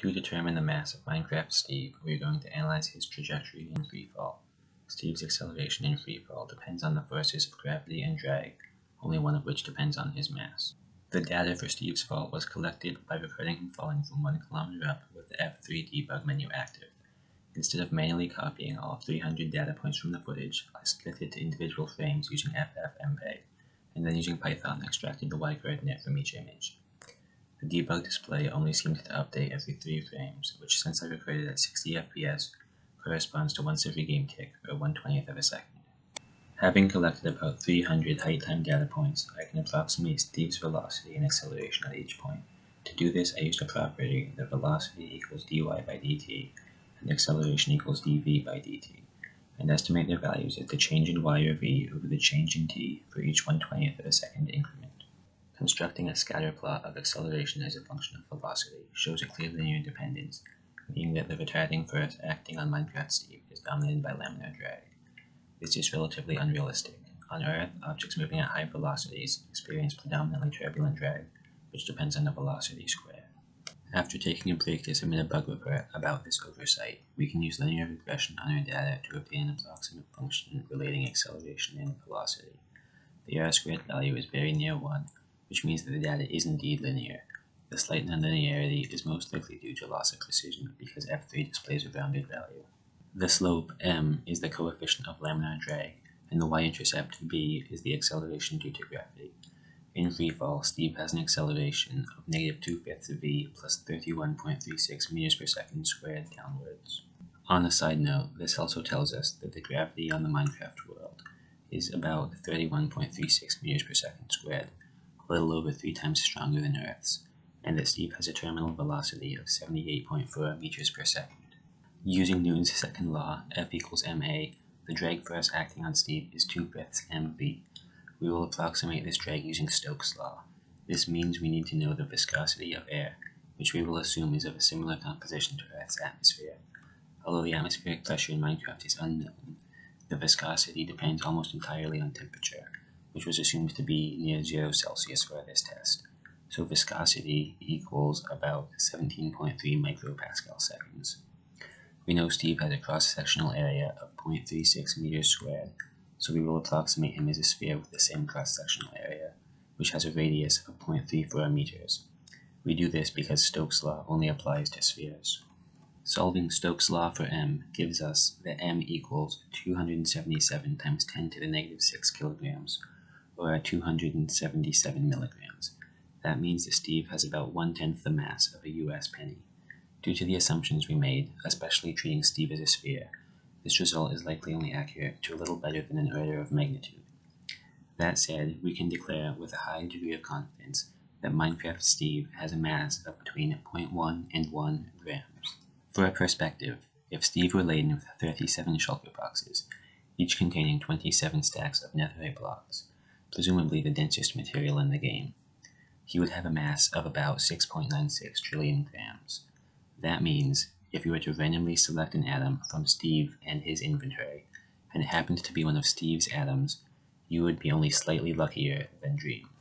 To determine the mass of Minecraft Steve, we are going to analyze his trajectory in freefall. Steve's acceleration in freefall depends on the forces of gravity and drag, only one of which depends on his mass. The data for Steve's fall was collected by recording him falling from 1 kilometer up with the F3 debug menu active. Instead of manually copying all 300 data points from the footage, I split it to individual frames using FFmpeg, and then using Python extracted the y-coordinate from each image. The debug display only seems to update every 3 frames, which since I recorded at 60 FPS, corresponds to once every game tick, or 1/20th of a second. Having collected about 300 height time data points, I can approximate Steve's velocity and acceleration at each point. To do this, I used a property that velocity equals dy by dt, and acceleration equals dv by dt, and estimate their values as the change in y or v over the change in t for each 1/20th of a second increment. Constructing a scatter plot of acceleration as a function of velocity shows a clear linear dependence, meaning that the retarding force acting on Minecraft Steve is dominated by laminar drag. This is relatively unrealistic. On Earth, objects moving at high velocities experience predominantly turbulent drag, which depends on the velocity square. After taking a break to submit a bug report about this oversight, we can use linear regression on our data to obtain an approximate function relating acceleration and velocity. The R-squared value is very near 1, which means that the data is indeed linear. The slight nonlinearity is most likely due to loss of precision because F3 displays a rounded value. The slope, m, is the coefficient of laminar drag, and the y-intercept, b, is the acceleration due to gravity. In freefall, Steve has an acceleration of -2/5 v plus 31.36 meters per second squared downwards. On a side note, this also tells us that the gravity on the Minecraft world is about 31.36 meters per second squared, a little over 3 times stronger than Earth's, and that Steve has a terminal velocity of 78.4 meters per second. Using Newton's second law, F equals ma, the drag force acting on Steve is 2/5 mv. We will approximate this drag using Stokes' law. This means we need to know the viscosity of air, which we will assume is of a similar composition to Earth's atmosphere. Although the atmospheric pressure in Minecraft is unknown, the viscosity depends almost entirely on temperature, which was assumed to be near 0 Celsius for this test. So viscosity equals about 17.3 micropascal seconds. We know Steve has a cross-sectional area of 0.36 meters squared, so we will approximate him as a sphere with the same cross-sectional area, which has a radius of 0.34 meters. We do this because Stokes' law only applies to spheres. Solving Stokes' law for m gives us that m equals 277 times 10 to the negative 6 kilograms, or 277 milligrams. That means that Steve has about 1/10 the mass of a US penny. Due to the assumptions we made, especially treating Steve as a sphere, this result is likely only accurate to a little better than an order of magnitude. That said, we can declare with a high degree of confidence that Minecraft Steve has a mass of between 0.1 and 1 grams. For a perspective, if Steve were laden with 37 shulker boxes, each containing 27 stacks of netherite blocks, presumably the densest material in the game, he would have a mass of about 6.96 trillion grams. That means, if you were to randomly select an atom from Steve and his inventory, and it happened to be one of Steve's atoms, you would be only slightly luckier than Dream.